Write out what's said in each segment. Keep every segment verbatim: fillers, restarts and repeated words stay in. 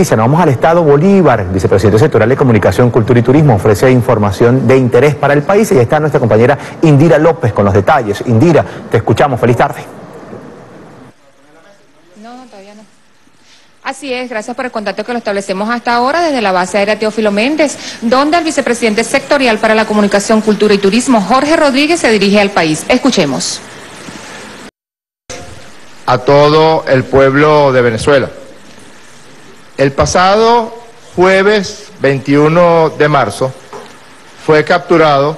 Noticia, nos vamos al estado Bolívar. El vicepresidente sectorial de Comunicación, Cultura y Turismo ofrece información de interés para el país y ahí está nuestra compañera Indira López con los detalles. Indira, te escuchamos. Feliz tarde. No, todavía no. Así es, gracias por el contacto que lo establecemos hasta ahora desde la base aérea Teófilo Méndez, donde el vicepresidente sectorial para la Comunicación, Cultura y Turismo, Jorge Rodríguez, se dirige al país. Escuchemos. A todo el pueblo de Venezuela. El pasado jueves veintiuno de marzo fue capturado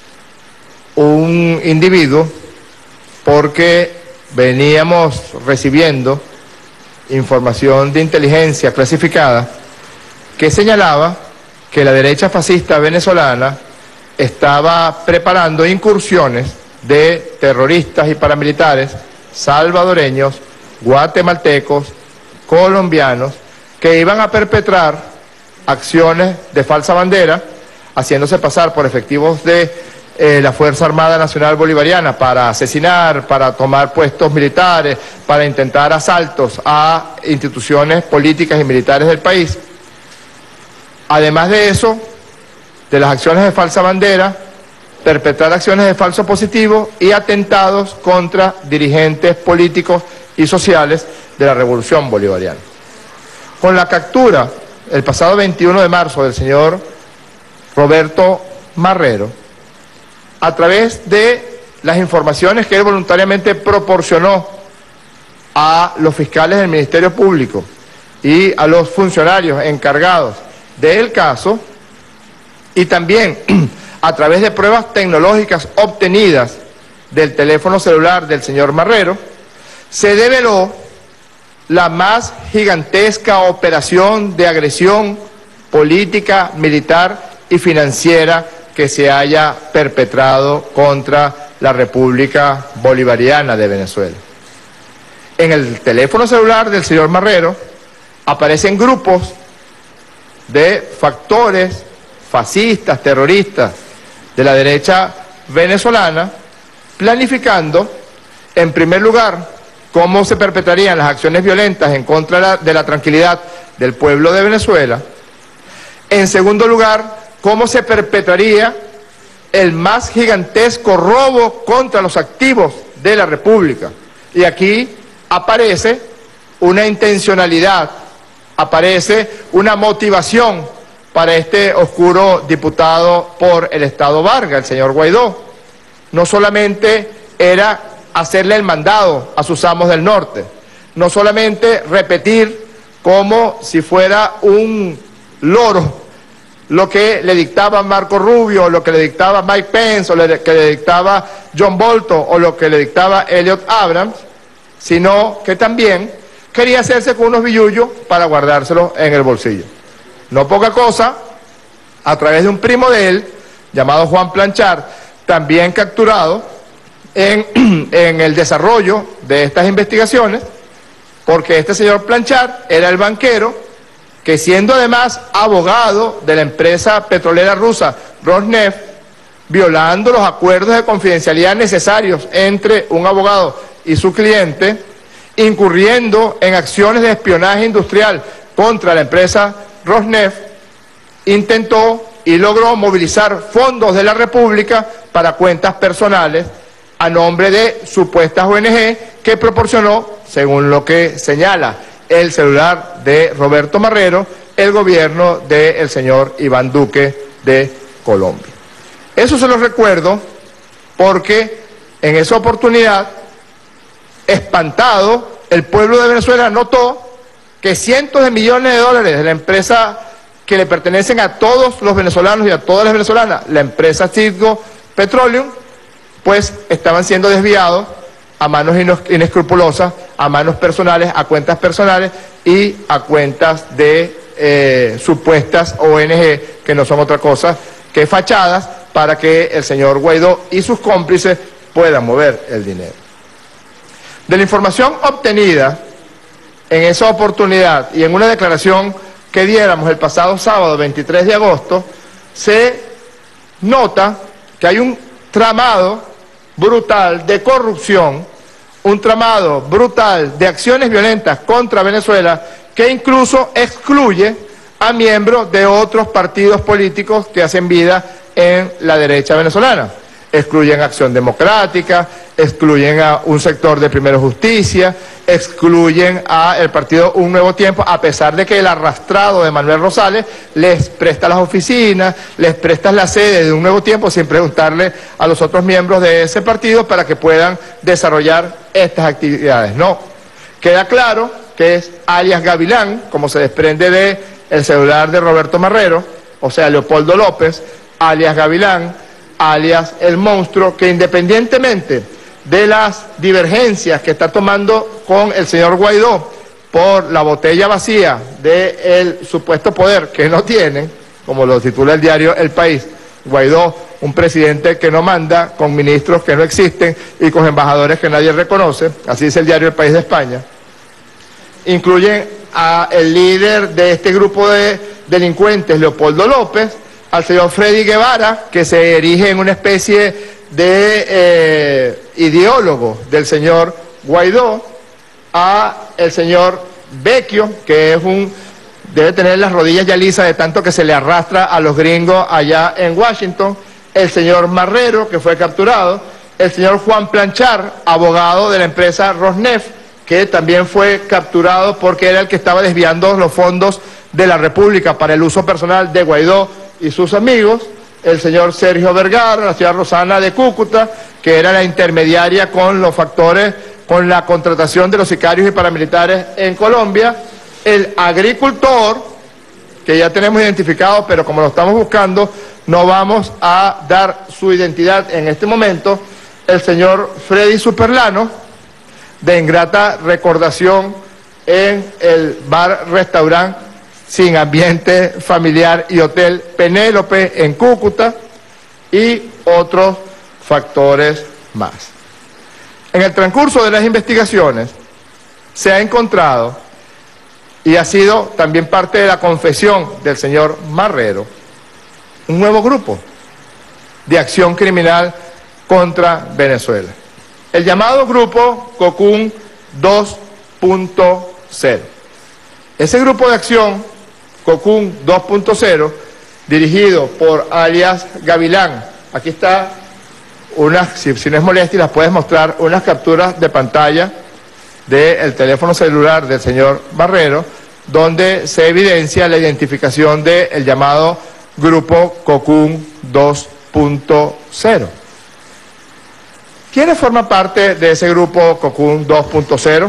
un individuo porque veníamos recibiendo información de inteligencia clasificada que señalaba que la derecha fascista venezolana estaba preparando incursiones de terroristas y paramilitares salvadoreños, guatemaltecos, colombianos, que iban a perpetrar acciones de falsa bandera, haciéndose pasar por efectivos de eh, la Fuerza Armada Nacional Bolivariana para asesinar, para tomar puestos militares, para intentar asaltos a instituciones políticas y militares del país. Además de eso, de las acciones de falsa bandera, perpetrar acciones de falso positivo y atentados contra dirigentes políticos y sociales de la Revolución Bolivariana. Con la captura el pasado veintiuno de marzo del señor Roberto Marrero, a través de las informaciones que él voluntariamente proporcionó a los fiscales del Ministerio Público y a los funcionarios encargados del caso, y también a través de pruebas tecnológicas obtenidas del teléfono celular del señor Marrero, se develó la más gigantesca operación de agresión política, militar y financiera que se haya perpetrado contra la República Bolivariana de Venezuela. En el teléfono celular del señor Marrero aparecen grupos de factores fascistas, terroristas, de la derecha venezolana, planificando, en primer lugar, cómo se perpetrarían las acciones violentas en contra de la tranquilidad del pueblo de Venezuela. En segundo lugar, cómo se perpetraría el más gigantesco robo contra los activos de la República. Y aquí aparece una intencionalidad, aparece una motivación para este oscuro diputado por el Estado Vargas, el señor Guaidó. No solamente era hacerle el mandado a sus amos del norte, no solamente repetir como si fuera un loro lo que le dictaba Marco Rubio, lo que le dictaba Mike Pence, o lo que le dictaba John Bolton, o lo que le dictaba Elliot Abrams, sino que también quería hacerse con unos billullos para guardárselos en el bolsillo. No poca cosa, a través de un primo de él, llamado Juan Planchard, también capturado en, en el desarrollo de estas investigaciones, porque este señor Planchard era el banquero que, siendo además abogado de la empresa petrolera rusa Rosneft, violando los acuerdos de confidencialidad necesarios entre un abogado y su cliente, incurriendo en acciones de espionaje industrial contra la empresa Rosneft, intentó y logró movilizar fondos de la República para cuentas personales a nombre de supuestas O N G que proporcionó, según lo que señala el celular de Roberto Marrero, el gobierno del señor Iván Duque de Colombia. Eso se lo recuerdo porque en esa oportunidad, espantado, el pueblo de Venezuela notó que cientos de millones de dólares de la empresa que le pertenecen a todos los venezolanos y a todas las venezolanas, la empresa Citgo Petroleum, pues estaban siendo desviados a manos inescrupulosas, a manos personales, a cuentas personales y a cuentas de eh, supuestas O N G, que no son otra cosa que fachadas para que el señor Guaidó y sus cómplices puedan mover el dinero. De la información obtenida en esa oportunidad y en una declaración que diéramos el pasado sábado veintitrés de agosto, se nota que hay un tramado brutal de corrupción, un tramado brutal de acciones violentas contra Venezuela que incluso excluye a miembros de otros partidos políticos que hacen vida en la derecha venezolana. Excluyen Acción Democrática, excluyen a un sector de Primero Justicia, excluyen a el partido Un Nuevo Tiempo, a pesar de que el arrastrado de Manuel Rosales les presta las oficinas, les presta la sede de Un Nuevo Tiempo sin preguntarle a los otros miembros de ese partido para que puedan desarrollar estas actividades. No, queda claro que es alias Gavilán, como se desprende de el celular de Roberto Marrero, o sea, Leopoldo López, alias Gavilán, alias El Monstruo, que independientemente de las divergencias que está tomando con el señor Guaidó por la botella vacía del supuesto poder que no tienen, como lo titula el diario El País, Guaidó, un presidente que no manda, con ministros que no existen y con embajadores que nadie reconoce, así dice el diario El País de España, incluyen a el líder de este grupo de delincuentes, Leopoldo López, al señor Freddy Guevara, que se erige en una especie de eh, ideólogo del señor Guaidó, a el señor Vecchio, que es un debe tener las rodillas ya lisas de tanto que se le arrastra a los gringos allá en Washington, el señor Marrero, que fue capturado, el señor Juan Planchar, abogado de la empresa Rosneft, que también fue capturado porque era el que estaba desviando los fondos de la República para el uso personal de Guaidó y sus amigos, el señor Sergio Vergara, la señora Rosana de Cúcuta, que era la intermediaria con los factores, con la contratación de los sicarios y paramilitares en Colombia, el agricultor, que ya tenemos identificado, pero como lo estamos buscando, no vamos a dar su identidad en este momento, el señor Freddy Superlano, de ingrata recordación en el bar-restaurante sin ambiente familiar y hotel Penélope en Cúcuta y otros factores más. En el transcurso de las investigaciones se ha encontrado, y ha sido también parte de la confesión del señor Marrero, un nuevo grupo de acción criminal contra Venezuela. El llamado grupo Cocún dos punto cero. Ese grupo de acción, Cocún dos punto cero, dirigido por alias Gavilán, aquí está, unas, si, si no es molestia, las puedes mostrar, unas capturas de pantalla del teléfono celular del señor Marrero, donde se evidencia la identificación del llamado grupo Cocún dos punto cero. ¿Quiénes forman parte de ese grupo Cocún dos punto cero?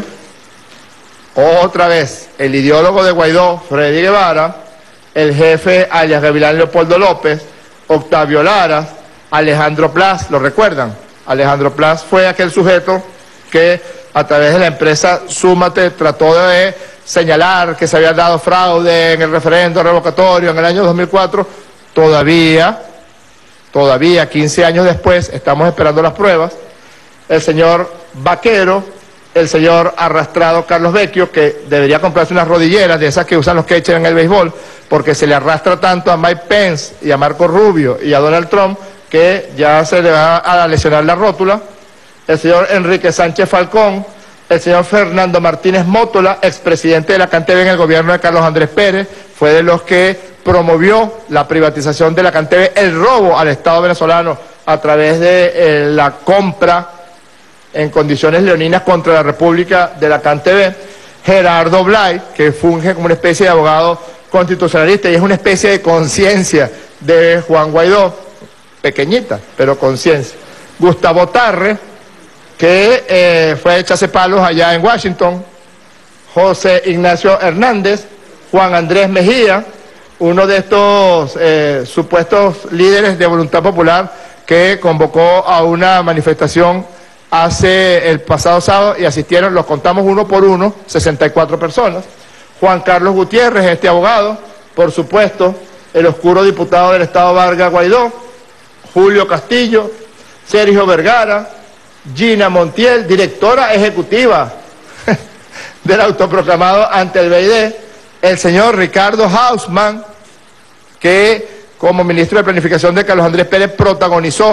Otra vez, el ideólogo de Guaidó, Freddy Guevara, el jefe alias Gavilán Leopoldo López, Octavio Lara, Alejandro Plas, ¿lo recuerdan? Alejandro Plas fue aquel sujeto que a través de la empresa Súmate trató de señalar que se había dado fraude en el referendo revocatorio en el año dos mil cuatro, todavía, todavía quince años después, estamos esperando las pruebas. El señor Vaquero, el señor arrastrado Carlos Vecchio, que debería comprarse unas rodilleras de esas que usan los catchers en el béisbol, porque se le arrastra tanto a Mike Pence y a Marco Rubio y a Donald Trump que ya se le va a lesionar la rótula. El señor Enrique Sánchez Falcón, el señor Fernando Martínez Mótola, expresidente de la CanTV en el gobierno de Carlos Andrés Pérez, fue de los que promovió la privatización de la CanTV, el robo al Estado venezolano a través de eh, la compra en condiciones leoninas contra la República de la CanTV. Gerardo Blay, que funge como una especie de abogado constitucionalista y es una especie de conciencia de Juan Guaidó, pequeñita, pero conciencia. Gustavo Tarre, que eh, fue echarse palos allá en Washington. José Ignacio Hernández, Juan Andrés Mejía, uno de estos eh, supuestos líderes de Voluntad Popular que convocó a una manifestación hace el pasado sábado y asistieron, los contamos uno por uno, sesenta y cuatro personas. Juan Carlos Gutiérrez, este abogado, por supuesto, el oscuro diputado del Estado Vargas Guaidó, Julio Castillo, Sergio Vergara, Gina Montiel, directora ejecutiva del autoproclamado ante el B I D, el señor Ricardo Hausmann, que como ministro de Planificación de Carlos Andrés Pérez protagonizó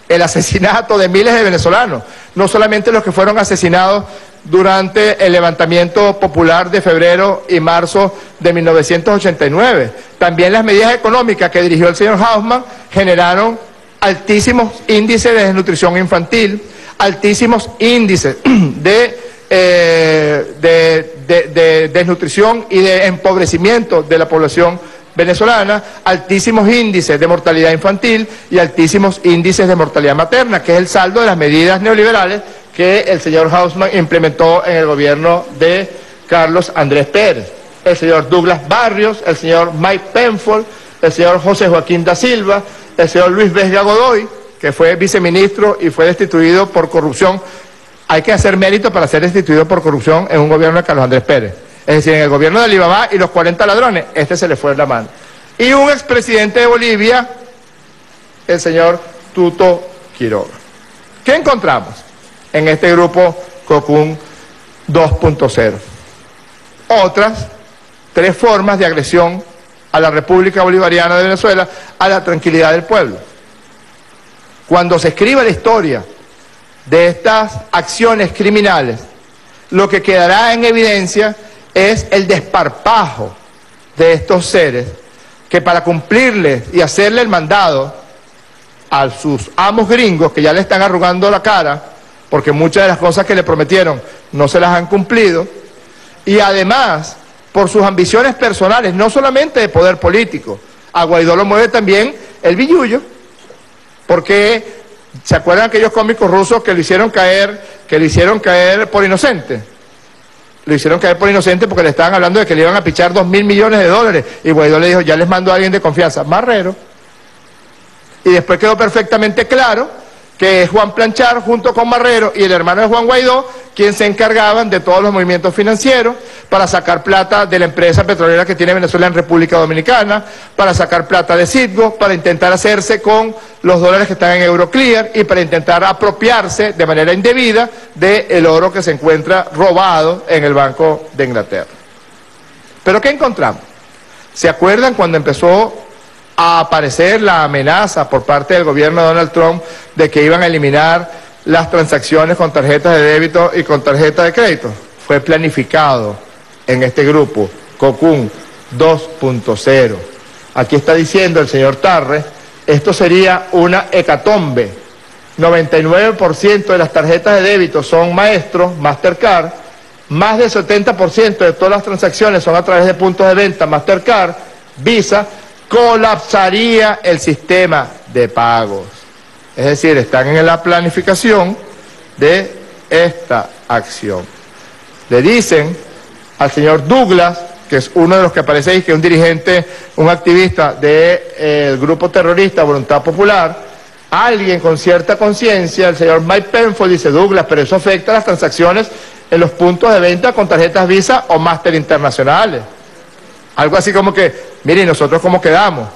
el asesinato de miles de venezolanos, no solamente los que fueron asesinados durante el levantamiento popular de febrero y marzo de mil novecientos ochenta y nueve. También las medidas económicas que dirigió el señor Hausmann generaron altísimos índices de desnutrición infantil, altísimos índices de, eh, de, de, de desnutrición y de empobrecimiento de la población venezolana, altísimos índices de mortalidad infantil y altísimos índices de mortalidad materna, que es el saldo de las medidas neoliberales que el señor Hausmann implementó en el gobierno de Carlos Andrés Pérez. El señor Douglas Barrios, el señor Mike Penfold, el señor José Joaquín da Silva, el señor Luis Vesga Godoy, que fue viceministro y fue destituido por corrupción. Hay que hacer mérito para ser destituido por corrupción en un gobierno de Carlos Andrés Pérez. Es decir, en el gobierno de Alibaba y los cuarenta ladrones, este se le fue la mano. Y un expresidente de Bolivia, el señor Tuto Quiroga. ¿Qué encontramos en este grupo Cocún dos punto cero? Otras tres formas de agresión a la República Bolivariana de Venezuela, a la tranquilidad del pueblo. Cuando se escriba la historia de estas acciones criminales, lo que quedará en evidencia es el desparpajo de estos seres que, para cumplirles y hacerle el mandado a sus amos gringos, que ya le están arrugando la cara porque muchas de las cosas que le prometieron no se las han cumplido, y además por sus ambiciones personales, no solamente de poder político. A Guaidó lo mueve también el billullo, porque ¿se acuerdan aquellos cómicos rusos que lo hicieron caer, que lo hicieron caer por inocente? Lo hicieron caer por inocente porque le estaban hablando de que le iban a pichar dos mil millones de dólares. Y Guaidó le dijo, ya les mando a alguien de confianza, Marrero. Y después quedó perfectamente claro que es Juan Planchar junto con Marrero y el hermano de Juan Guaidó quien se encargaban de todos los movimientos financieros para sacar plata de la empresa petrolera que tiene Venezuela en República Dominicana, para sacar plata de Citgo, para intentar hacerse con los dólares que están en Euroclear y para intentar apropiarse de manera indebida del oro que se encuentra robado en el Banco de Inglaterra. ¿Pero qué encontramos? ¿Se acuerdan cuando empezó a aparecer la amenaza por parte del gobierno de Donald Trump de que iban a eliminar las transacciones con tarjetas de débito y con tarjetas de crédito? Fue planificado en este grupo, Cocún dos punto cero. Aquí está diciendo el señor Tarre, esto sería una hecatombe. noventa y nueve por ciento de las tarjetas de débito son Maestro, Mastercard, más del setenta por ciento de todas las transacciones son a través de puntos de venta, Mastercard, Visa. Colapsaría el sistema de pagos. Es decir, están en la planificación de esta acción. Le dicen al señor Douglas, que es uno de los que aparece ahí, que es un dirigente, un activista del eh, grupo terrorista Voluntad Popular, alguien con cierta conciencia, el señor Mike Penfold, dice, Douglas, pero eso afecta a las transacciones en los puntos de venta con tarjetas Visa o Master internacionales. Algo así como que, miren, ¿nosotros cómo quedamos?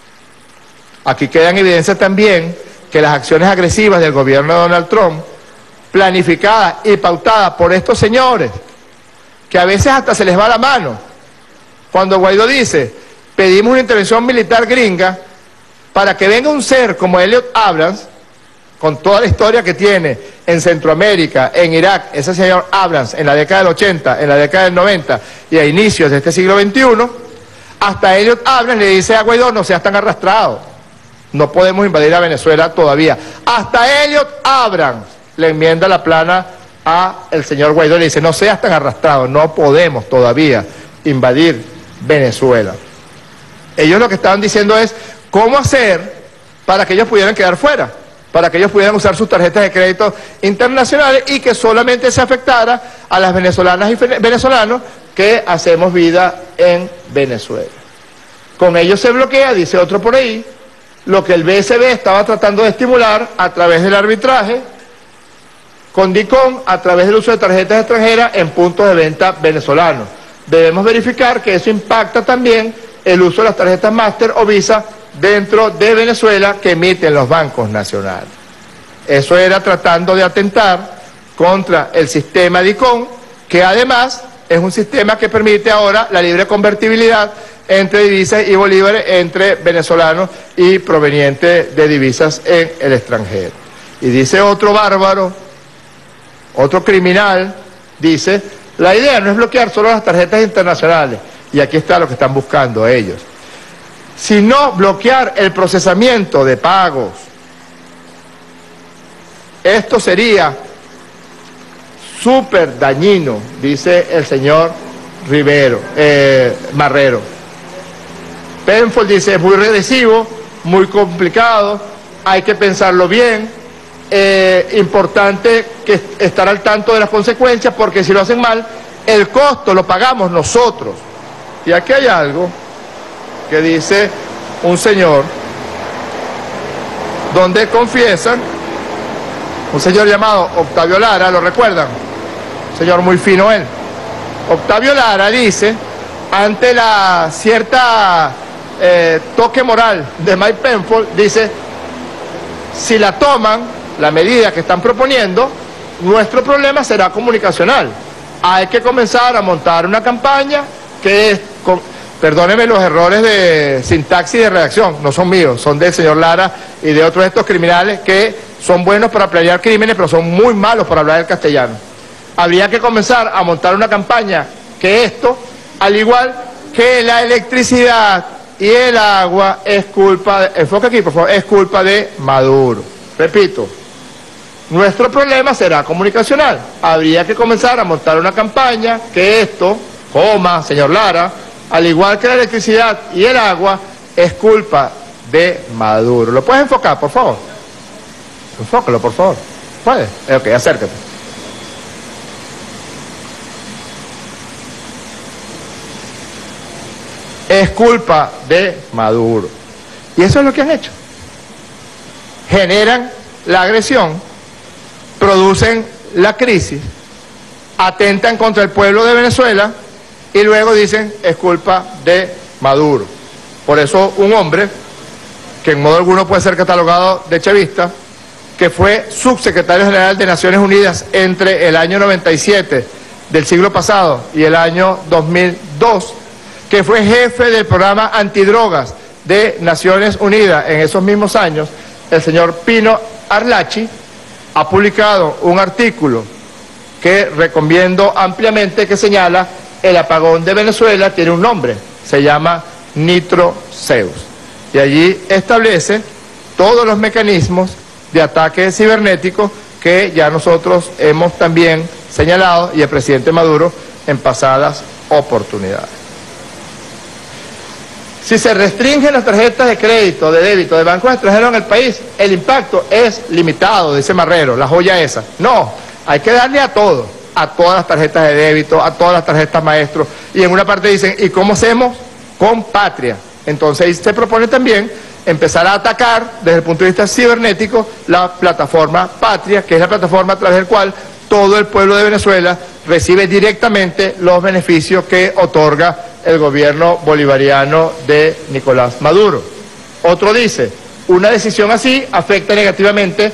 Aquí queda en evidencia también que las acciones agresivas del gobierno de Donald Trump, planificadas y pautadas por estos señores, que a veces hasta se les va la mano. Cuando Guaidó dice, pedimos una intervención militar gringa para que venga un ser como Elliot Abrams, con toda la historia que tiene en Centroamérica, en Irak, ese señor Abrams, en la década del ochenta, en la década del noventa y a inicios de este siglo veintiuno, hasta Elliot Abrams le dice a Guaidó, no seas tan arrastrado, no podemos invadir a Venezuela todavía. Hasta Elliot Abrams le enmienda la plana a el señor Guaidó, le dice, no seas tan arrastrado, no podemos todavía invadir Venezuela. Ellos lo que estaban diciendo es, ¿cómo hacer para que ellos pudieran quedar fuera? Para que ellos pudieran usar sus tarjetas de crédito internacionales y que solamente se afectara a las venezolanas y venezolanos que hacemos vida en Venezuela. Con ello se bloquea, dice otro por ahí, lo que el B S B estaba tratando de estimular a través del arbitraje con DICOM, a través del uso de tarjetas extranjeras en puntos de venta venezolanos. Debemos verificar que eso impacta también el uso de las tarjetas Master o Visa dentro de Venezuela que emiten los bancos nacionales. Eso era tratando de atentar contra el sistema DICOM, que además es un sistema que permite ahora la libre convertibilidad entre divisas y bolívares entre venezolanos y provenientes de divisas en el extranjero. Y dice otro bárbaro, otro criminal, dice, la idea no es bloquear solo las tarjetas internacionales, y aquí está lo que están buscando ellos, sino bloquear el procesamiento de pagos. Esto sería súper dañino, dice el señor Rivero, eh, Marrero. Penfold dice, es muy regresivo, muy complicado, hay que pensarlo bien, eh, importante que estar al tanto de las consecuencias, porque si lo hacen mal, el costo lo pagamos nosotros. Y aquí hay algo que dice un señor, donde confiesan, un señor llamado Octavio Lara, ¿lo recuerdan? Un señor muy fino él. Octavio Lara dice, ante la cierta eh, toque moral de Mike Penfold, dice, si la toman, la medida que están proponiendo, nuestro problema será comunicacional. Hay que comenzar a montar una campaña que es, con, perdónenme los errores de sintaxis y de redacción, no son míos, son del señor Lara y de otros de estos criminales que son buenos para planear crímenes, pero son muy malos para hablar el castellano. Habría que comenzar a montar una campaña que esto, al igual que la electricidad y el agua, es culpa, de, enfoca aquí por favor, es culpa de Maduro. Repito, nuestro problema será comunicacional. Habría que comenzar a montar una campaña que esto, coma, señor Lara, al igual que la electricidad y el agua, es culpa de Maduro. ¿Lo puedes enfocar, por favor? Enfócalo, por favor. ¿Puedes? Ok, acércate. Es culpa de Maduro. Y eso es lo que han hecho. Generan la agresión, producen la crisis, atentan contra el pueblo de Venezuela y luego dicen es culpa de Maduro. Por eso un hombre, que en modo alguno puede ser catalogado de chavista, que fue subsecretario general de Naciones Unidas entre el año noventa y siete del siglo pasado y el año dos mil dos, que fue jefe del programa antidrogas de Naciones Unidas en esos mismos años, el señor Pino Arlachi, ha publicado un artículo que recomiendo ampliamente, que señala el apagón de Venezuela tiene un nombre, se llama Nitroceus, y allí establece todos los mecanismos de ataque cibernético que ya nosotros hemos también señalado, y el presidente Maduro en pasadas oportunidades. Si se restringen las tarjetas de crédito, de débito de bancos extranjeros en el país, el impacto es limitado, dice Marrero, la joya esa. No, hay que darle a todo, a todas las tarjetas de débito, a todas las tarjetas maestros. Y en una parte dicen, ¿y cómo hacemos? Con Patria. Entonces se propone también empezar a atacar desde el punto de vista cibernético la plataforma Patria, que es la plataforma a través del cual todo el pueblo de Venezuela recibe directamente los beneficios que otorga el gobierno bolivariano de Nicolás Maduro. Otro dice, una decisión así afecta negativamente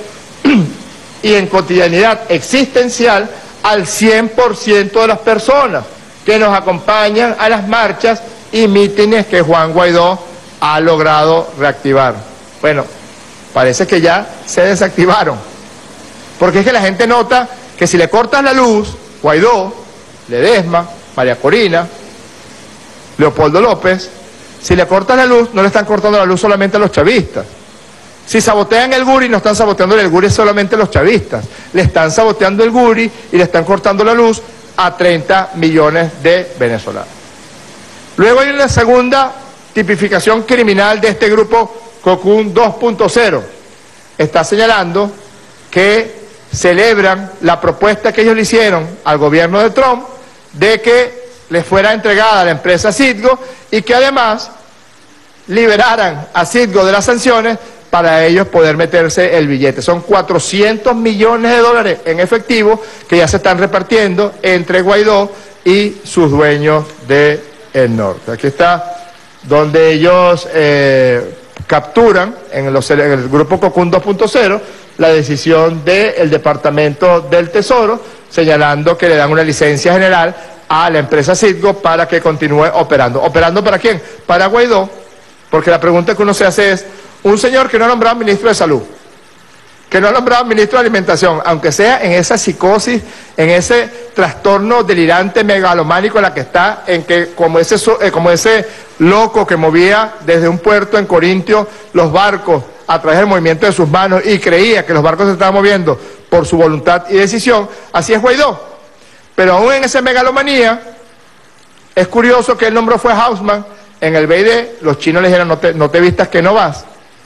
y en cotidianidad existencial al cien por ciento de las personas que nos acompañan a las marchas y mítines que Juan Guaidó ha logrado reactivar. Bueno, parece que ya se desactivaron, porque es que la gente nota que si le cortas la luz, Guaidó, Ledesma, María Corina, Leopoldo López, si le cortan la luz, no le están cortando la luz solamente a los chavistas. Si sabotean el Guri, no están saboteando el Guri solamente a los chavistas. Le están saboteando el Guri y le están cortando la luz a treinta millones de venezolanos. Luego hay una segunda tipificación criminal de este grupo Cocún dos punto cero. Está señalando que celebran la propuesta que ellos le hicieron al gobierno de Trump de que les fuera entregada a la empresa Citgo y que además liberaran a Citgo de las sanciones para ellos poder meterse el billete. Son cuatrocientos millones de dólares en efectivo que ya se están repartiendo entre Guaidó y sus dueños del norte. Aquí está donde ellos eh, capturan en, los, en el grupo Cocún dos punto cero la decisión del Departamento del Tesoro, señalando que le dan una licencia general a la empresa Citgo para que continúe operando. ¿Operando para quién? Para Guaidó, porque la pregunta que uno se hace es, un señor que no ha nombrado ministro de Salud, que no ha nombrado ministro de Alimentación, aunque sea en esa psicosis, en ese trastorno delirante megalománico en la que está, en que como ese, como ese loco que movía desde un puerto en Corintio los barcos a través del movimiento de sus manos y creía que los barcos se estaban moviendo por su voluntad y decisión, así es Guaidó. Pero aún en esa megalomanía, es curioso que el nombre fue Haussmann, en el B I D, los chinos le dijeron, no te, no te vistas que no vas.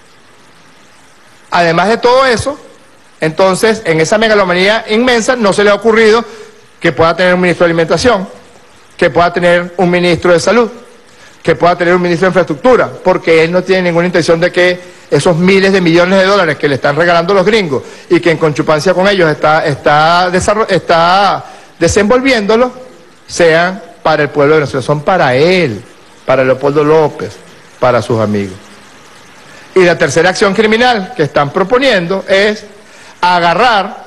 Además de todo eso, entonces, en esa megalomanía inmensa, no se le ha ocurrido que pueda tener un ministro de Alimentación, que pueda tener un ministro de Salud, que pueda tener un ministro de Infraestructura, porque él no tiene ninguna intención de que esos miles de millones de dólares que le están regalando los gringos y que en conchupancia con ellos está, está, está desenvolviéndolo, sean para el pueblo de Venezuela, son para él, para Leopoldo López, para sus amigos. Y la tercera acción criminal que están proponiendo es agarrar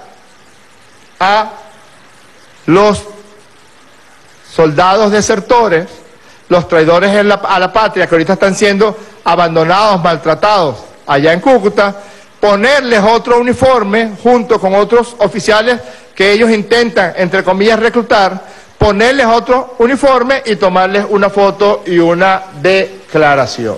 a los soldados desertores, los traidores en la, a la patria que ahorita están siendo abandonados, maltratados allá en Cúcuta, ponerles otro uniforme junto con otros oficiales que ellos intentan, entre comillas, reclutar, ponerles otro uniforme y tomarles una foto y una declaración.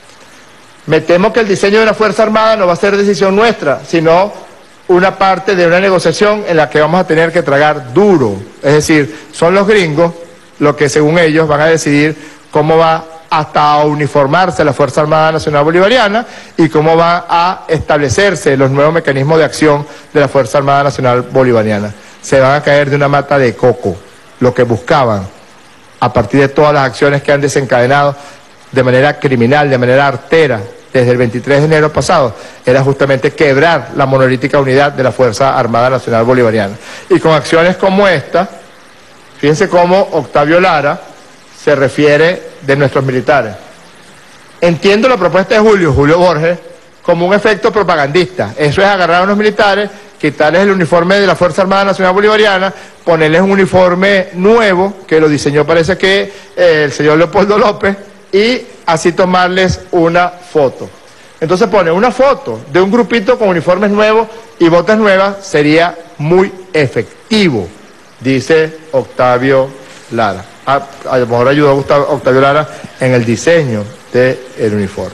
Me temo que el diseño de una Fuerza Armada no va a ser decisión nuestra, sino una parte de una negociación en la que vamos a tener que tragar duro. Es decir, son los gringos los que según ellos van a decidir cómo va hasta a uniformarse la Fuerza Armada Nacional Bolivariana y cómo va a establecerse los nuevos mecanismos de acción de la Fuerza Armada Nacional Bolivariana. Se van a caer de una mata de coco. Lo que buscaban, a partir de todas las acciones que han desencadenado de manera criminal, de manera artera, desde el veintitrés de enero pasado, era justamente quebrar la monolítica unidad de la Fuerza Armada Nacional Bolivariana. Y con acciones como esta, fíjense cómo Octavio Lara se refiere de nuestros militares. Entiendo la propuesta de Julio, Julio Borges, como un efecto propagandista. Eso es agarrar a unos militares, quitarles el uniforme de la Fuerza Armada Nacional Bolivariana, ponerles un uniforme nuevo, que lo diseñó parece que eh, el señor Leopoldo López, y así tomarles una foto. Entonces pone una foto de un grupito con uniformes nuevos y botas nuevas, sería muy efectivo, dice Octavio Lara. A, a lo mejor ayudó a Octavio, Octavio Lara en el diseño del uniforme.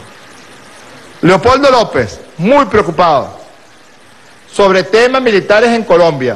Leopoldo López, muy preocupado sobre temas militares en Colombia.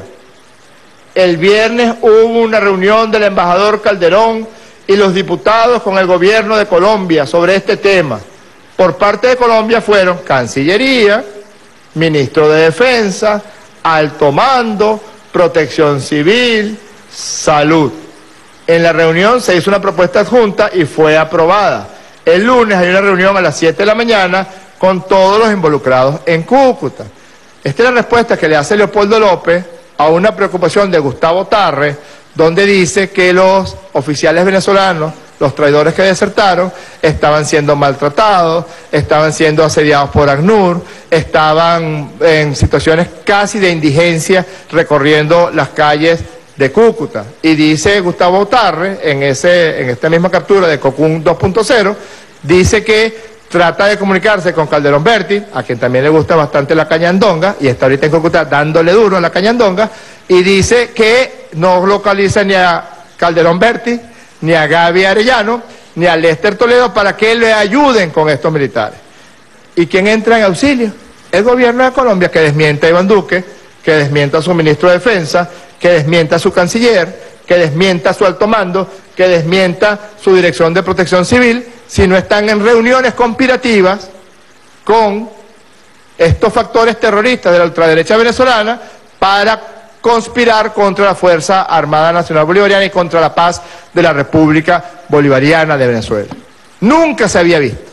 El viernes hubo una reunión del embajador Calderón y los diputados con el gobierno de Colombia sobre este tema. Por parte de Colombia fueron Cancillería, Ministro de Defensa, Alto Mando, Protección Civil, Salud. En la reunión se hizo una propuesta adjunta y fue aprobada. El lunes hay una reunión a las siete de la mañana con todos los involucrados en Cúcuta. Esta es la respuesta que le hace Leopoldo López a una preocupación de Gustavo Tarre, donde dice que los oficiales venezolanos, los traidores que desertaron, estaban siendo maltratados, estaban siendo asediados por ACNUR, estaban en situaciones casi de indigencia recorriendo las calles de Cúcuta. Y dice Gustavo Tarre, en, ese, en esta misma captura de Cocún dos punto cero, dice que trata de comunicarse con Calderón Berti, a quien también le gusta bastante la cañandonga, y está ahorita en Cúcuta dándole duro a la cañandonga, y dice que no localiza ni a Calderón Berti, ni a Gaby Arellano, ni a Lester Toledo para que le ayuden con estos militares. ¿Y quién entra en auxilio? El gobierno de Colombia, que desmienta a Iván Duque, que desmienta a su ministro de Defensa, que desmienta a su canciller, que desmienta a su alto mando, que desmienta su dirección de Protección Civil, si no están en reuniones conspirativas con estos factores terroristas de la ultraderecha venezolana para conspirar contra la Fuerza Armada Nacional Bolivariana y contra la paz de la República Bolivariana de Venezuela. Nunca se había visto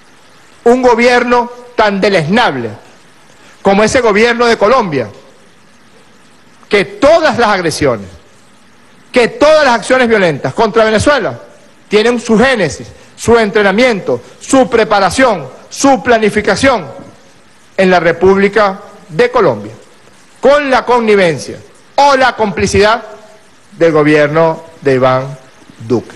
un gobierno tan deleznable como ese gobierno de Colombia, que todas las agresiones, que todas las acciones violentas contra Venezuela tienen su génesis, su entrenamiento, su preparación, su planificación en la República de Colombia, con la connivencia o la complicidad del gobierno de Iván Duque.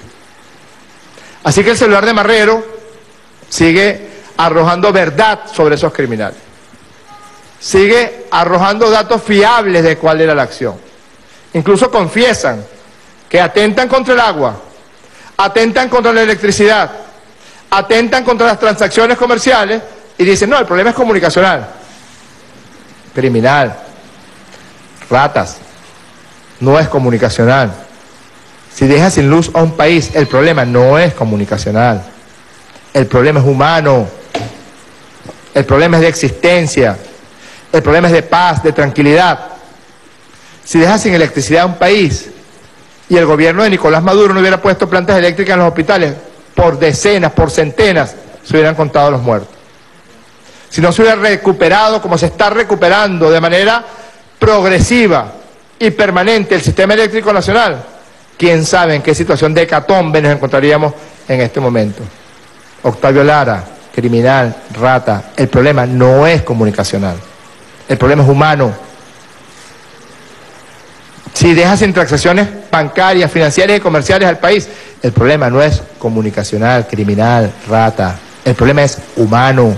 Así que el celular de Marrero sigue arrojando verdad sobre esos criminales. sigue arrojando datos fiables de cuál era la acción. Incluso confiesan que atentan contra el agua, atentan contra la electricidad, atentan contra las transacciones comerciales y dicen, no, el problema es comunicacional. Criminal. Ratas. No es comunicacional. Si dejas sin luz a un país, el problema no es comunicacional. El problema es humano. El problema es de existencia. El problema es de paz, de tranquilidad. Si dejas sin electricidad a un país y el gobierno de Nicolás Maduro no hubiera puesto plantas eléctricas en los hospitales, por decenas, por centenas, se hubieran contado los muertos. Si no se hubiera recuperado, como se está recuperando de manera progresiva y permanente el sistema eléctrico nacional, quién sabe en qué situación de hecatombe nos encontraríamos en este momento. Octavio Lara, criminal, rata, el problema no es comunicacional, el problema es humano. Si dejas sin transacciones bancarias, financieras y comerciales al país, el problema no es comunicacional, criminal, rata, el problema es humano.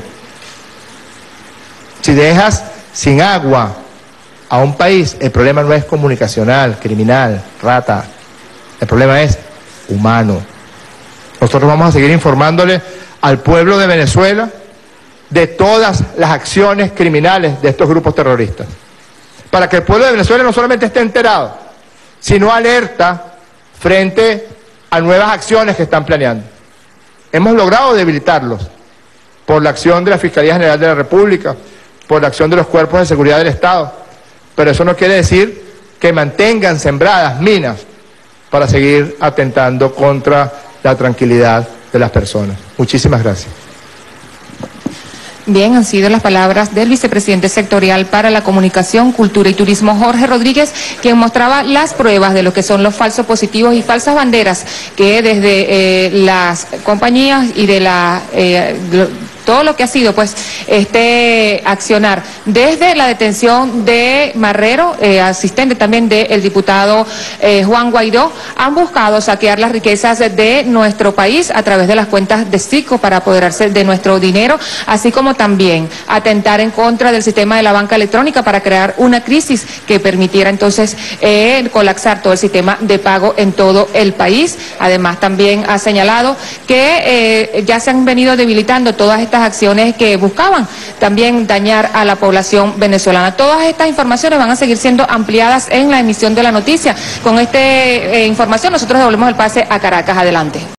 Si dejas sin agua a un país, el problema no es comunicacional, criminal, rata, el problema es humano. Nosotros vamos a seguir informándole al pueblo de Venezuela de todas las acciones criminales de estos grupos terroristas, para que el pueblo de Venezuela no solamente esté enterado, sino alerta frente a nuevas acciones que están planeando. Hemos logrado debilitarlos por la acción de la Fiscalía General de la República, por la acción de los cuerpos de seguridad del Estado, pero eso no quiere decir que mantengan sembradas minas para seguir atentando contra la tranquilidad de las personas. Muchísimas gracias. Bien, han sido las palabras del vicepresidente sectorial para la comunicación, cultura y turismo, Jorge Rodríguez, quien mostraba las pruebas de lo que son los falsos positivos y falsas banderas que desde eh, las compañías y de la... Eh, lo, todo lo que ha sido pues este accionar desde la detención de Marrero, eh, asistente también del diputado eh, Juan Guaidó, han buscado saquear las riquezas de nuestro país a través de las cuentas de Citgo para apoderarse de nuestro dinero, así como también atentar en contra del sistema de la banca electrónica para crear una crisis que permitiera entonces eh, colapsar todo el sistema de pago en todo el país. Además también ha señalado que eh, ya se han venido debilitando todas estas estas acciones que buscaban también dañar a la población venezolana. Todas estas informaciones van a seguir siendo ampliadas en la emisión de la noticia. Con esta eh, información nosotros devolvemos el pase a Caracas. Adelante.